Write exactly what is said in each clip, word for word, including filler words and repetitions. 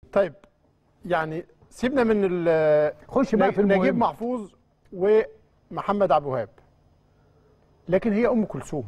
طيب يعني سيبنا من خش بقى في المهم. نجيب محفوظ ومحمد عبد الوهاب، لكن هي ام كلثوم.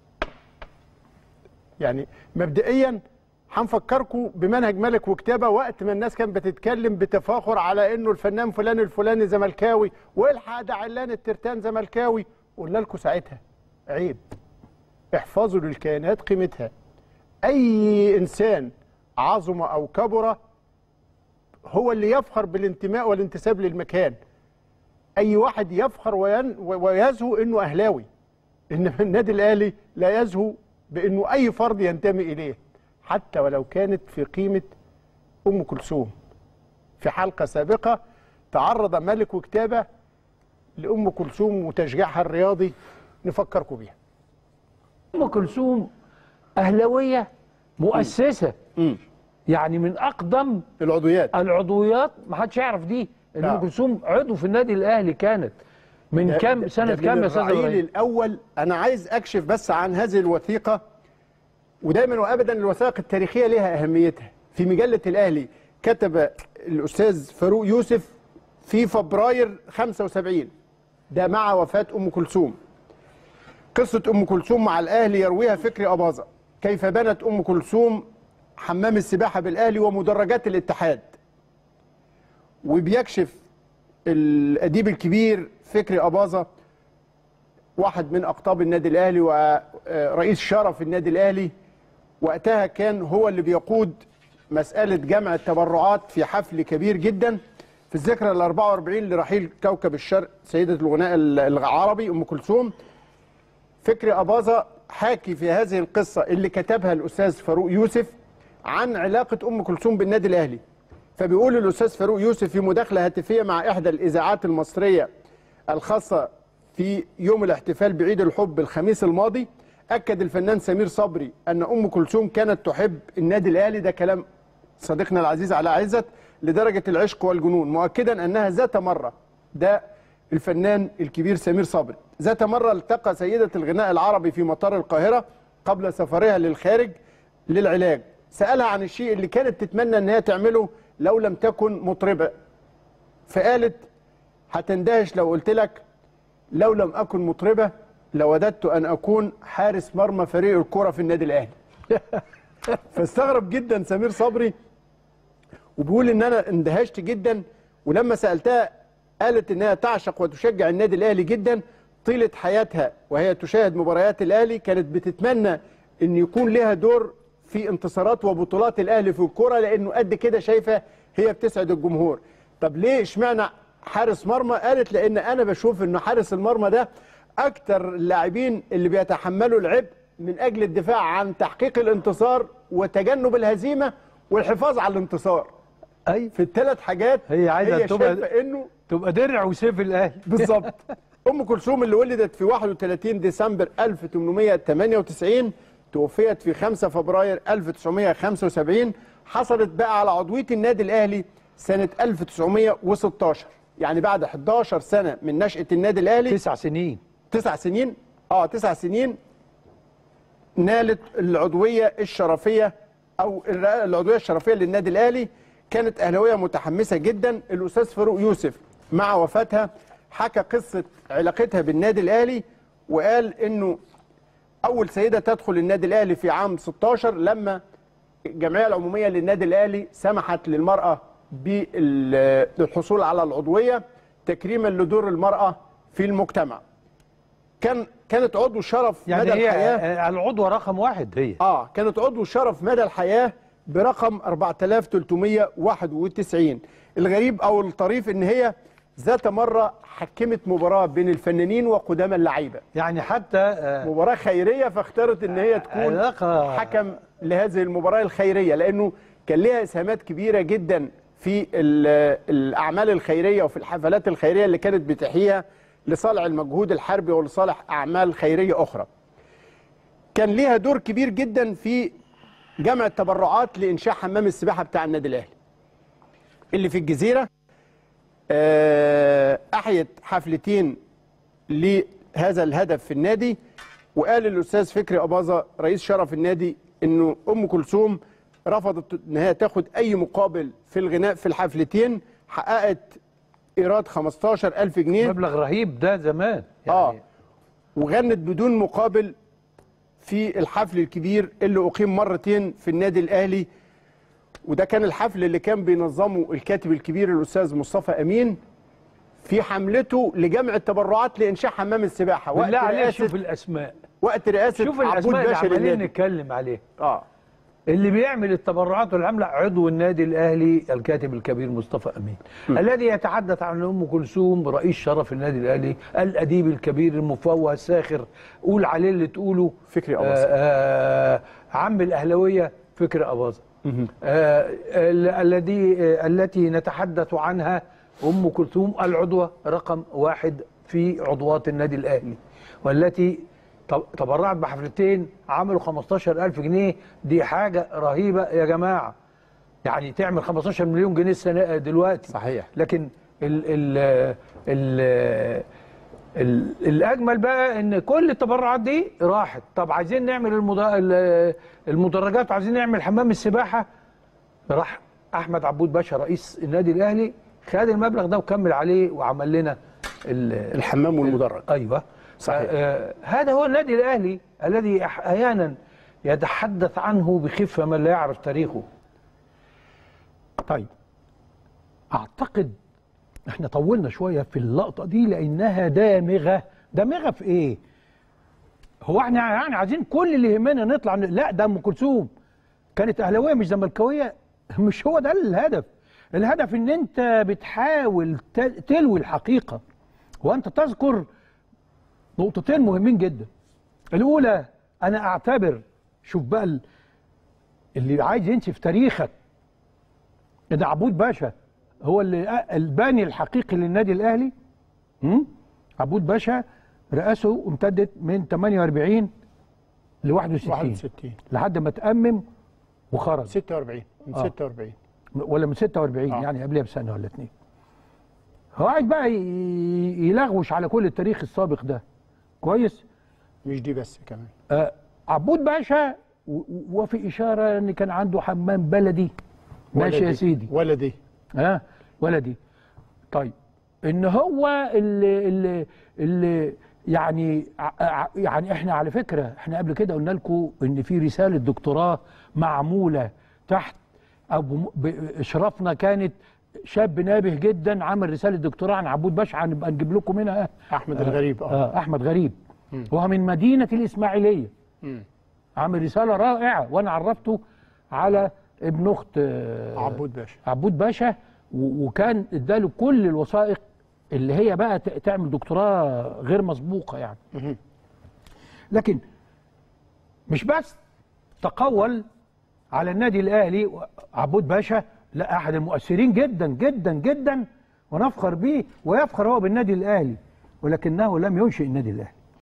يعني مبدئيا هنفكركم بمنهج ملك وكتابه وقت ما الناس كانت بتتكلم بتفاخر على انه الفنان فلان الفلاني زملكاوي والحق ده علان الترتان زملكاوي. قلنا لكم ساعتها عيب، احفظوا للكيانات قيمتها. اي انسان عظم او كبر هو اللي يفخر بالانتماء والانتساب للمكان. اي واحد يفخر وين ويزهو انه اهلاوي، انما النادي الاهلي لا يزهو بانه اي فرد ينتمي اليه حتى ولو كانت في قيمه ام كلثوم. في حلقه سابقه تعرض ملك وكتابه لام كلثوم وتشجيعها الرياضي، نفكركم بيها. ام كلثوم اهلاويه مؤسسه، م. يعني من اقدم العضويات العضويات ما حدش يعرف دي. ان ام كلثوم عضو في النادي الاهلي كانت من كام سنه كام يا استاذ ابراهيم؟ الاول انا عايز اكشف بس عن هذه الوثيقه، ودايما وابدا الوثائق التاريخيه لها اهميتها. في مجله الاهلي كتب الاستاذ فاروق يوسف في فبراير خمسة وسبعين، ده مع وفاه ام كلثوم، قصه ام كلثوم مع الاهلي يرويها فكري اباظه، كيف بنت ام كلثوم حمام السباحه بالاهلي ومدرجات الاتحاد. وبيكشف الاديب الكبير فكري اباظه، واحد من اقطاب النادي الاهلي ورئيس شرف النادي الاهلي، وقتها كان هو اللي بيقود مساله جمع التبرعات في حفل كبير جدا في الذكرى ال أربعة وأربعين لرحيل كوكب الشرق سيده الغناء العربي ام كلثوم. فكري اباظه حاكي في هذه القصه اللي كتبها الاستاذ فاروق يوسف عن علاقه ام كلثوم بالنادي الاهلي. فبيقول الاستاذ فاروق يوسف في مداخله هاتفيه مع احدى الاذاعات المصريه الخاصه في يوم الاحتفال بعيد الحب الخميس الماضي، اكد الفنان سمير صبري ان ام كلثوم كانت تحب النادي الاهلي، ده كلام صديقنا العزيز علاء عزت، لدرجه العشق والجنون، مؤكدا انها ذات مره، ده الفنان الكبير سمير صبري، ذات مره التقى سيده الغناء العربي في مطار القاهره قبل سفرها للخارج للعلاج، سالها عن الشيء اللي كانت تتمنى ان هي تعمله لو لم تكن مطربه، فقالت هتندهش لو قلت لك لو لم اكن مطربه لوددت ان اكون حارس مرمى فريق الكره في النادي الاهلي. فاستغرب جدا سمير صبري وبيقول ان انا اندهشت جدا، ولما سالتها قالت انها تعشق وتشجع النادي الاهلي جدا، طيله حياتها وهي تشاهد مباريات الاهلي كانت بتتمنى ان يكون لها دور في انتصارات وبطولات الاهلي في الكره، لانه قد كده شايفه هي بتسعد الجمهور. طب ليه اشمعنى حارس مرمى؟ قالت لان انا بشوف ان حارس المرمى ده اكتر اللاعبين اللي بيتحملوا العبء من اجل الدفاع عن تحقيق الانتصار وتجنب الهزيمه والحفاظ على الانتصار. اي في الثلاث حاجات هي عايزه هي تبقى انه تبقى درع وسيف الاهلي. بالظبط. ام كلثوم اللي ولدت في واحد وثلاثين ديسمبر ألف وثمانمائة وثمانية وتسعين توفيت في خمسة فبراير ألف وتسعمائة وخمسة وسبعين، حصلت بقى على عضويه النادي الاهلي سنه ألف وتسعمائة وستة عشر، يعني بعد إحدى عشرة سنه من نشاه النادي الاهلي. تسع سنين تسع سنين اه تسع سنين نالت العضويه الشرفيه او العضويه الشرفيه للنادي الاهلي. كانت اهلاويه متحمسه جدا. الاستاذ فاروق يوسف مع وفاتها حكى قصه علاقتها بالنادي الاهلي، وقال انه اول سيده تدخل النادي الاهلي في عام ستة عشر لما الجمعيه العموميه للنادي الاهلي سمحت للمراه بالحصول على العضويه تكريما لدور المراه في المجتمع. كان كانت عضو شرف يعني مدى هي الحياه، العضوه رقم واحد هي اه كانت عضو شرف مدى الحياه برقم أربعة آلاف وثلاثمائة وواحد وتسعين. الغريب او الطريف ان هي ذات مره حكمت مباراه بين الفنانين وقدامى اللعيبه، يعني حتى آه مباراه خيريه، فاختارت ان هي تكون علاقة حكم لهذه المباراه الخيريه، لانه كان لها اسهامات كبيره جدا في الاعمال الخيريه وفي الحفلات الخيريه اللي كانت بتحييها لصالح المجهود الحربي ولصالح اعمال خيريه اخرى. كان ليها دور كبير جدا في جمع التبرعات لانشاء حمام السباحه بتاع النادي الاهلي اللي في الجزيره. احيت حفلتين لهذا الهدف في النادي. وقال الاستاذ فكري اباظه رئيس شرف النادي انه ام كلثوم رفضت ان هي تاخد اي مقابل في الغناء في الحفلتين، حققت ايراد خمستاشر ألف جنيه، مبلغ رهيب ده زمان يعني. اه وغنت بدون مقابل في الحفل الكبير اللي اقيم مرتين في النادي الاهلي، وده كان الحفل اللي كان بينظمه الكاتب الكبير الاستاذ مصطفى امين في حملته لجمع التبرعات لانشاء حمام السباحه. وقت رئاسه شوف الاسماء وقت رئاسه شوف عبود باشا اللي للنادي نتكلم عليه. اه اللي بيعمل التبرعات والعمله عضو النادي الاهلي الكاتب الكبير مصطفى امين، م. الذي يتحدث عن ام كلثوم رئيس شرف النادي الاهلي، الاديب الكبير المفوه الساخر، قول عليه اللي تقوله فكري اباظه، آه آه عم الاهلاويه فكري اباظه، آه الذي آه التي نتحدث عنها ام كلثوم العضوه رقم واحد في عضوات النادي الاهلي، والتي تبرعت بحفلتين عملوا خمستاشر ألف جنيه. دي حاجه رهيبه يا جماعه، يعني تعمل خمستاشر مليون جنيه السنه دلوقتي. صحيح. لكن ال ال ال ال الاجمل بقى ان كل التبرعات دي راحت. طب عايزين نعمل المدرجات وعايزين نعمل حمام السباحه، راح احمد عبود باشا رئيس النادي الاهلي خد المبلغ ده وكمل عليه وعمل لنا الحمام والمدرج. ايوه صحيح. آه هذا هو النادي الاهلي الذي احيانا يتحدث عنه بخفه من لا يعرف تاريخه. طيب اعتقد احنا طولنا شويه في اللقطه دي لانها دامغه. دامغه في ايه؟ هو احنا يعني عايزين كل اللي يهمنا نطلع لا ده ام كلثوم كانت اهلاويه مش زملكاويه، مش هو ده الهدف. الهدف ان انت بتحاول تلوي الحقيقه، وانت تذكر نقطتين مهمين جدا. الاولى انا اعتبر، شوف بقى اللي عايز ينسف تاريخك، ان عبود باشا هو اللي الباني الحقيقي للنادي الاهلي. عبود باشا رئاسه امتدت من ثمانية وأربعين ل واحد وستين لحد ما تأمم وخرج ستة وأربعين من آه. ستة وأربعين ولا من ستة وأربعين آه. يعني قبلها بسنه ولا اتنين. هو قاعد بقى يلغوش على كل التاريخ السابق ده كويس. مش دي بس كمان آه عبود باشا وفي اشاره ان كان عنده حمام بلدي. ماشي يا سيدي. ولدي ها آه ولدي. طيب ان هو اللي اللي, اللي يعني يعني احنا على فكره احنا قبل كده قلنا لكم ان في رساله دكتوراه معموله تحت ابو اشرافنا، كانت شاب نابه جدا عمل رساله دكتوراه عن عبود باشا، هنبقى نجيب لكم منها. احمد آه الغريب. اه, آه احمد غريب م. وهو من مدينه الاسماعيليه. م. عمل رساله رائعه، وانا عرفته على ابن اخت آه عبود باشا عبود باشا وكان اداله كل الوثائق اللي هي بقى تعمل دكتوراه غير مسبوقه يعني. م. لكن مش بس تقول على النادي الاهلي عبود باشا، لا احد المؤثرين جدا جدا جدا ونفخر به ويفخر هو بالنادي الاهلي، ولكنه لم ينشئ النادي الاهلي.